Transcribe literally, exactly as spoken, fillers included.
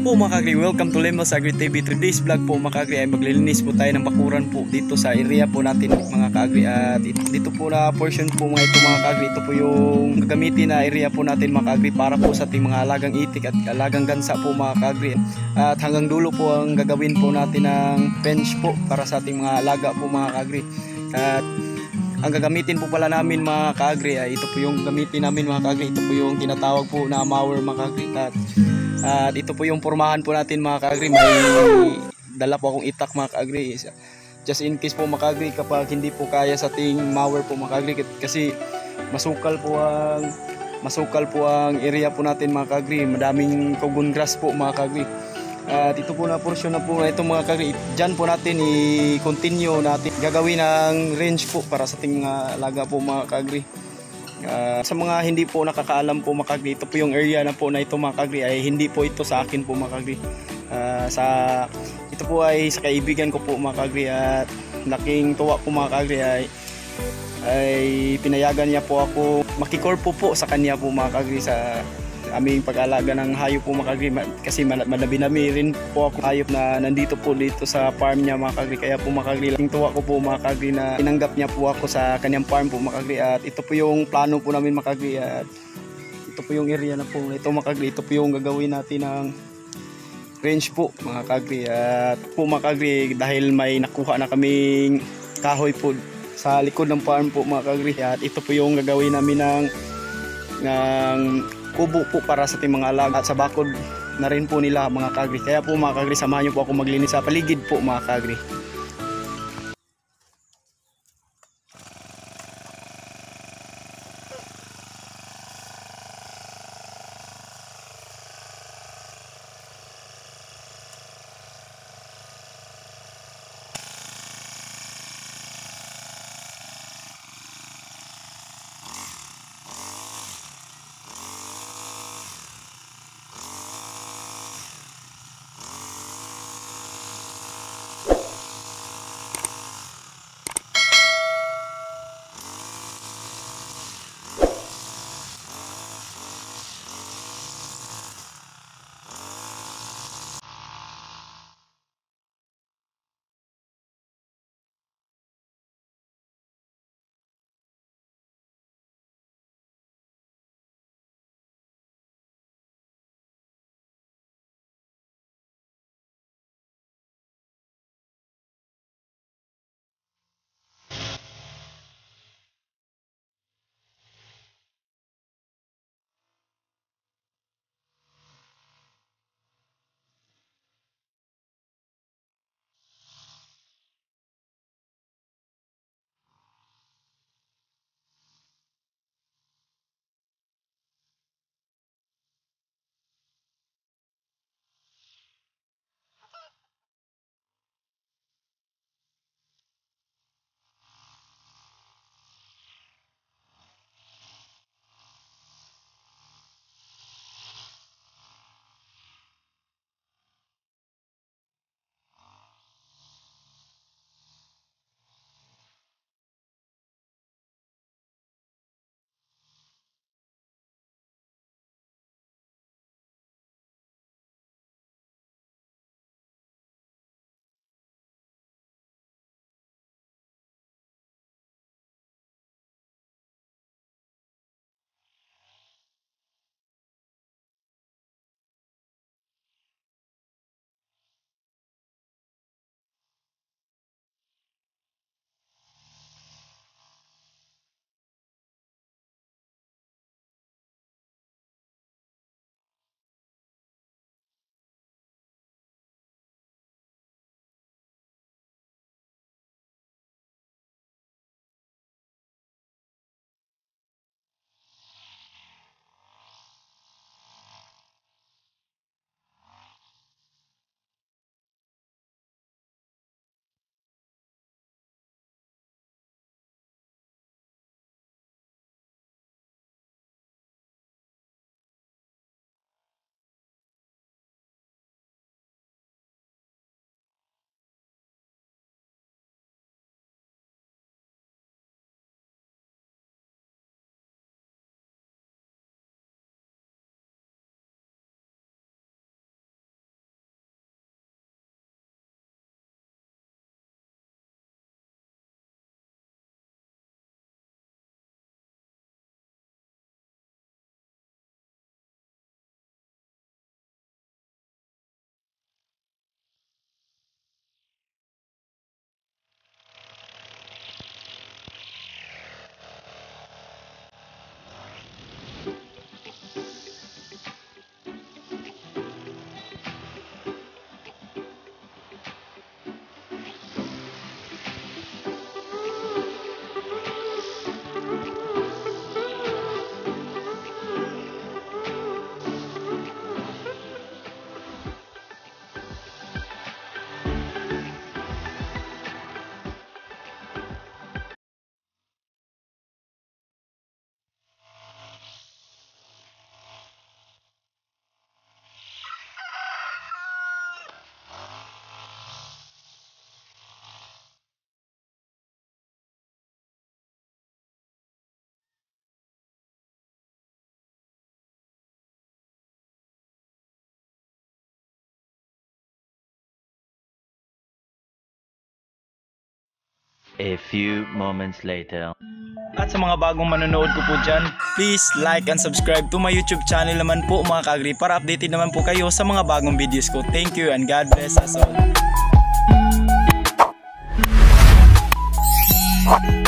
po mga kagri, welcome to Lemos Agri T V. Today's vlog po mga kagri ay maglilinis po tayo ng bakuran po dito sa area po natin mga kagri. At dito po na portion po mga ito mga kagri, ito po yung gagamitin na area po natin mga kagri para po sa ating mga alagang itik at alagang gansa po mga kagri. At hanggang dulo po ang gagawin po natin ng bench po para sa ating mga alaga po mga kagri. At ang gagamitin po pala namin mga kagri ay ito po yung gamitin namin mga kagri, ito po yung tinatawag po na mower mga kagri. At At ito po yung pormahan po natin mga kaagri. May dala po akong itak mga kaagri, just in case po mga kaagri kapag hindi po kaya sa ating mower po mga kaagri, kasi masukal po ang masukal po ang area po natin mga kaagri, madaming cogon grass po mga kaagri. At ito po na portion na po na ito mga kaagri, dyan po natin i-continue natin gagawin ang range po para sa ating mga alaga po mga kaagri. Uh, sa mga hindi po nakakaalam po mga kagri, ito po yung area na po na ito mga kagri ay hindi po ito sa akin po mga kagri. Uh, sa, ito po ay sa kaibigan ko po mga kagri, at laking tuwa po mga kagri ay, ay pinayagan niya po ako makikorpo po sa kanya po mga kagri sa aming pag-alaga ng hayop po mga kagri, kasi madami-dami rin po ako hayop na nandito po dito sa farm niya mga kagri. Kaya po mga kagri, laking tuwa ko po mga kagri na tinanggap niya po ako sa kanyang farm po mga kagri. At ito po yung plano po namin mga kagri, at ito po yung area na po ito mga kagri, ito po yung gagawin natin ng range po mga kagri. At po mga kagri, dahil may nakuha na kaming kahoy po sa likod ng farm po mga kagri, at ito po yung gagawin namin ng ng kubo po para sa ating mga alaga, at sa bakod na rin po nila mga kagri. Kaya po mga kagri, samahan niyo po ako maglinis sa paligid po mga kagri. A few moments later. At sa mga bagong manonood ko po dyan, please like and subscribe to my YouTube channel naman po mga ka-agri para updated naman po kayo sa mga bagong videos ko. Thank you and God bless us all.